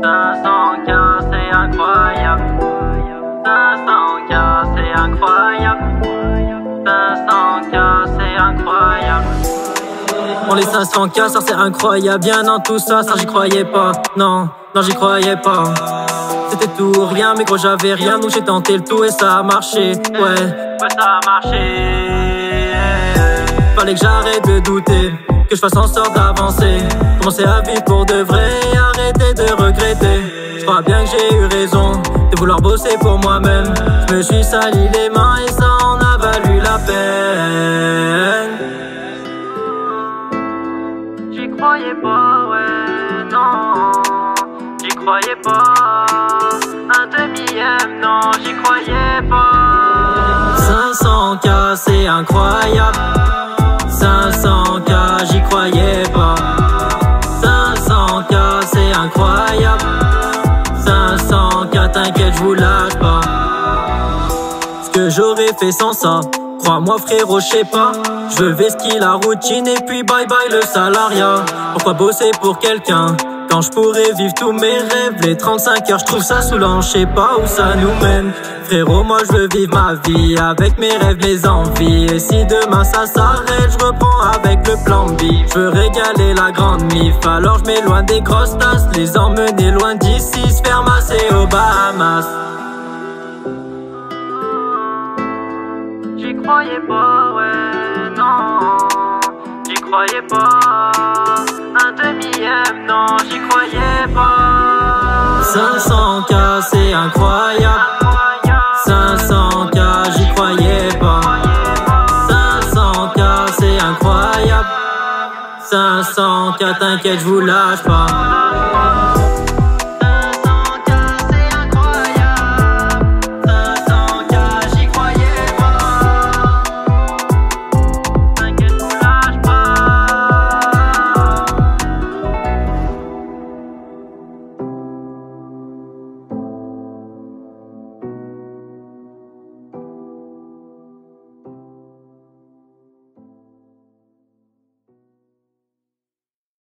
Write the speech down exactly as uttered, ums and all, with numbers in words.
cinq cents K, c'est incroyable. cinq cents K, c'est incroyable. cinq cents K, c'est incroyable. Pour les cinq cents K, ça c'est incroyable. Bien dans tout ça, ça j'y croyais pas. Non, non j'y croyais pas. C'était tout ou rien, mais gros j'avais rien. Donc j'ai tenté le tout et ça a marché. Ouais, ouais ça a marché. Fallait que j'arrête de douter, que je fasse en sorte d'avancer. Commencer à vivre pour de vrai et arrêter de regretter. Je crois bien que j'ai eu raison de vouloir bosser pour moi-même. Je me suis sali les mains et ça en a valu la peine. J'y croyais pas, ouais, non. J'y croyais pas. Un demi-M, non, j'y croyais pas. cinq cents K, c'est incroyable. cinq cents K, j'y croyais pas. cinq cents K, c'est incroyable. cinq cents K, t'inquiète, j'vous lâche pas. Ce que j'aurais fait sans ça, crois-moi frérot, j'sais pas. Je veux vesquiller la routine et puis bye bye le salariat. Pourquoi bosser pour quelqu'un quand je pourrais vivre tous mes rêves? Les trente-cinq heures, je trouve ça saoulant, je sais pas où ça nous mène. Frérot, moi je veux vivre ma vie avec mes rêves, mes envies. Et si demain ça s'arrête, je reprends avec le plan B. Je veux régaler la grande mif, alors je m'éloigne des grosses tasses. Les emmener loin d'ici, se faire masser aux Bahamas. J'y croyais pas, ouais, non. J'y croyais pas. Un demi-M, non, j'y croyais pas. cinq cents K, c'est incroyable. cinq cents K, j'y croyais pas. cinq cents K, c'est incroyable. cinq cents K, t'inquiète, j'vous lâche pas.